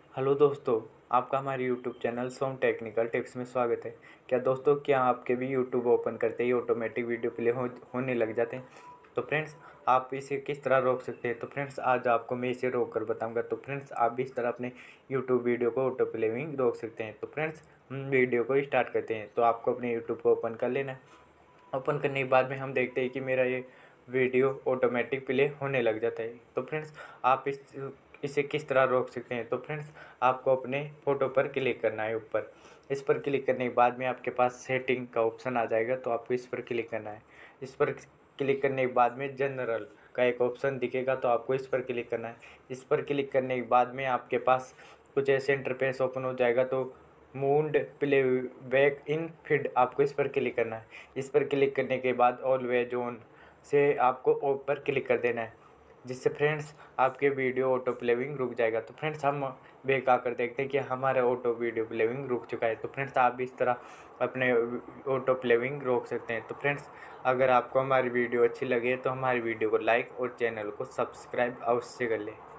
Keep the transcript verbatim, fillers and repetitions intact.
Hello दोस्तों, आपका हमारे YouTube channel Som technical tips में स्वागत है। क्या दोस्तों, क्या आपके भी यूट्यूब ओपन करते ही ऑटोमेटिक वीडियो प्ले हो होने लग जाते हैं? तो फ्रेंड्स, आप इसे किस तरह रोक सकते हैं? तो फ्रेंड्स, आज आपको मैं इसे रोक कर बताऊंगा। तो फ्रेंड्स, आप भी इस तरह अपने यूट्यूब वीडियो को ऑटो प्लेइंग रोक सकते हैं। तो फ्रेंड्स, हम वीडियो को स्टार्ट करते हैं। तो आपको अपने यूट्यूब को ओपन कर लेना है। ओपन करने के बाद में हम देखते हैं कि मेरा ये वीडियो ऑटोमेटिक प्ले होने लग जाता है। तो फ्रेंड्स, आप इस इसे किस तरह रोक सकते हैं? तो फ्रेंड्स, आपको अपने फ़ोटो पर क्लिक करना है ऊपर। इस पर क्लिक करने के बाद में आपके पास सेटिंग का ऑप्शन आ जाएगा, तो आपको इस पर क्लिक करना है। इस पर क्लिक करने के बाद में जनरल का एक ऑप्शन दिखेगा, तो आपको इस पर क्लिक करना है। इस पर क्लिक करने के बाद में आपके पास कुछ ऐसे इंटरफेस ओपन हो जाएगा। तो muted playback in feed, आपको इस पर क्लिक करना है। इस पर क्लिक करने के बाद ऑलवेज ऑन से आपको ऑफ पर क्लिक कर देना है, जिससे फ्रेंड्स आपके वीडियो ऑटो प्लेइंग रुक जाएगा। तो फ्रेंड्स, हम बैक आकर देखते हैं कि हमारा ऑटो वीडियो प्लेइंग रुक चुका है। तो फ्रेंड्स, आप भी इस तरह अपने ऑटो प्लेइंग रोक सकते हैं। तो फ्रेंड्स, अगर आपको हमारी वीडियो अच्छी लगे तो हमारी वीडियो को लाइक और चैनल को सब्सक्राइब अवश्य कर लें।